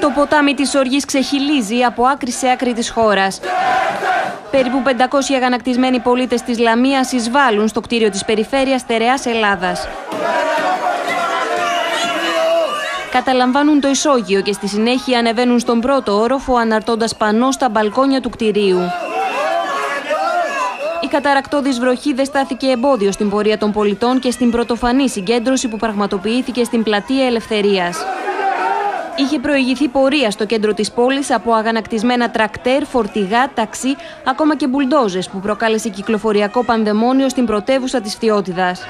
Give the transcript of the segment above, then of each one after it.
Το ποτάμι της οργής ξεχυλίζει από άκρη σε άκρη της χώρας. Περίπου 500 αγανακτισμένοι πολίτες της Λαμίας εισβάλλουν στο κτίριο της περιφέρειας Στερεάς Ελλάδας. Καταλαμβάνουν το ισόγειο και στη συνέχεια ανεβαίνουν στον πρώτο όροφο αναρτώντας πανό στα μπαλκόνια του κτιρίου. Η καταρρακτώδης βροχή δεν στάθηκε εμπόδιο στην πορεία των πολιτών και στην πρωτοφανή συγκέντρωση που πραγματοποιήθηκε στην Πλατεία Ελευθερίας. Είχε προηγηθεί πορεία στο κέντρο της πόλης από αγανακτισμένα τρακτέρ, φορτηγά, ταξί, ακόμα και μπουλντόζες που προκάλεσε κυκλοφοριακό πανδαιμόνιο στην πρωτεύουσα της Φθιώτιδας.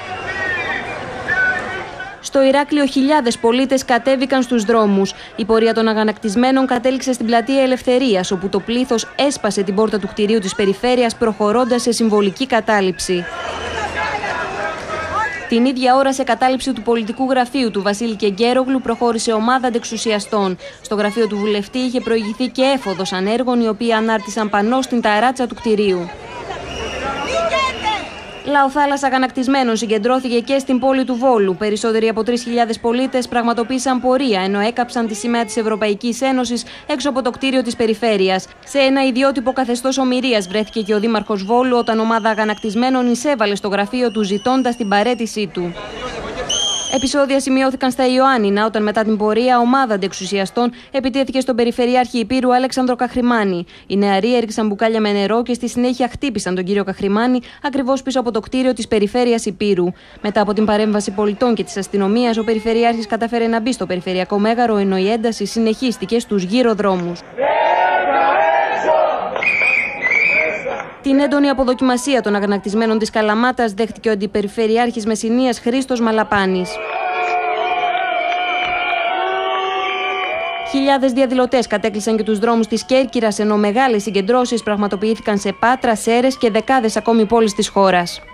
Στο Ηράκλειο χιλιάδες πολίτες κατέβηκαν στους δρόμους. Η πορεία των αγανακτισμένων κατέληξε στην Πλατεία Ελευθερίας, όπου το πλήθος έσπασε την πόρτα του κτηρίου της περιφέρειας, προχωρώντας σε συμβολική κατάληψη. Την ίδια ώρα, σε κατάληψη του πολιτικού γραφείου του Βασίλη Κεγκέρογλου, προχώρησε ομάδα αντεξουσιαστών. Στο γραφείο του βουλευτή είχε προηγηθεί και έφοδος ανέργων, οι οποίοι ανάρτησαν πανό στην ταράτσα του κτηρίου. Λαοθάλασσα αγανακτισμένων συγκεντρώθηκε και στην πόλη του Βόλου. Περισσότεροι από 3.000 πολίτες πραγματοποίησαν πορεία, ενώ έκαψαν τη σημαία της Ευρωπαϊκής Ένωσης έξω από το κτίριο της περιφέρειας. Σε ένα ιδιότυπο καθεστώς ομηρίας βρέθηκε και ο δήμαρχος Βόλου, όταν ομάδα αγανακτισμένων εισέβαλε στο γραφείο του ζητώντας την παραίτησή του. Επεισόδια σημειώθηκαν στα Ιωάννινα, όταν μετά την πορεία ομάδα αντεξουσιαστών επιτέθηκε στον Περιφερειάρχη Ηπείρου Αλέξανδρο Καχρημάνη. Οι νεαροί έριξαν μπουκάλια με νερό και στη συνέχεια χτύπησαν τον κύριο Καχρημάνη ακριβώς πίσω από το κτίριο της Περιφέρειας Ηπείρου. Μετά από την παρέμβαση πολιτών και της αστυνομίας, ο Περιφερειάρχης κατάφερε να μπει στο Περιφερειακό Μέγαρο, ενώ η ένταση συνεχίστηκε στους γύρω δρόμους. Την έντονη αποδοκιμασία των αγανακτισμένων της Καλαμάτας δέχτηκε ο Αντιπεριφερειάρχης Μεσσηνίας Χρήστος Μαλαπάνης. Χιλιάδες διαδηλωτές κατέκλυσαν και τους δρόμους της Κέρκυρας, ενώ μεγάλες συγκεντρώσεις πραγματοποιήθηκαν σε Πάτρα, Σέρρες και δεκάδες ακόμη πόλεις της χώρας.